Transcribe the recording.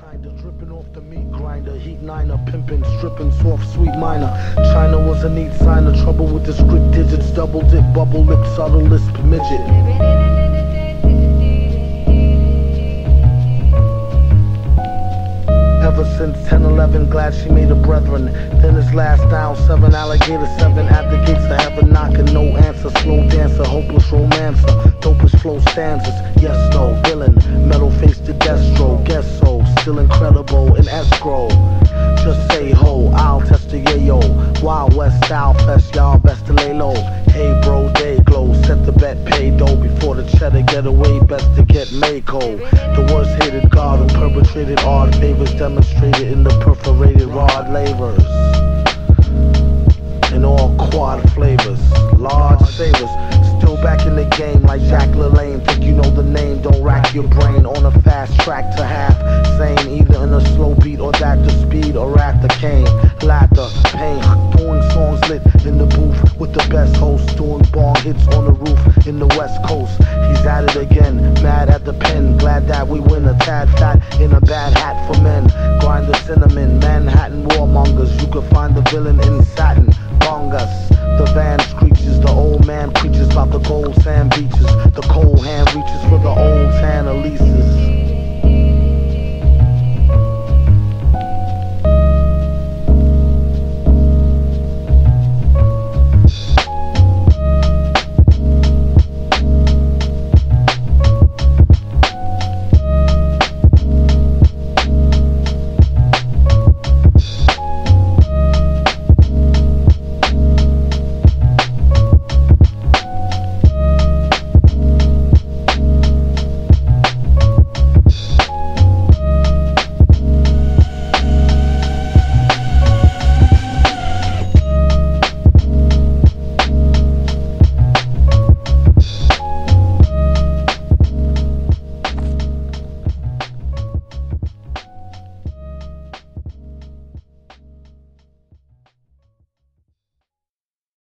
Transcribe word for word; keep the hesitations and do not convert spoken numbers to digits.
Kinda dripping off the meat grinder, heat niner, pimping, stripping, soft, sweet minor. China was a neat sign of trouble with the script digits, double dip, bubble lip, subtle lisp, midget. Ever since ten eleven, glad she made a brethren. Then his last down, seven alligator, seven at the gates of heaven, knocking, no answer. Slow dancer, hopeless romancer, dopest flow stanzas. Yes, no, villain, metal face to Destro. Guess so, still incredible in escrow. Just say ho, I'll test the yayo. Wild West style fest, y'all best to lay low. Hey bro, day glow, set the bet, pay dough. Before the cheddar get away, best to get Mako. The worst hated god who perpetrated odd favors, demonstrated in the perforated rod lavers. In all quad flavors, large savers. Still back in the game like Jack LaLanne. Think you know the name, don't rack your brain. On a fast track to half sane, either in a slow beat or that the speed or at the cane. Laughter, pain, doing songs lit in the booth with the best host, doing bong hits on the roof in the West Coast. He's at it again, mad at the pen, glad that we win. A tad fat in a bad hat for men. Grind the cinnamon, Manhattan warmongers. You can find the villain in satin. Bongus, the van screeches, the old man preaches about the gold sand beaches. The cold hand reaches for the old tan Elises.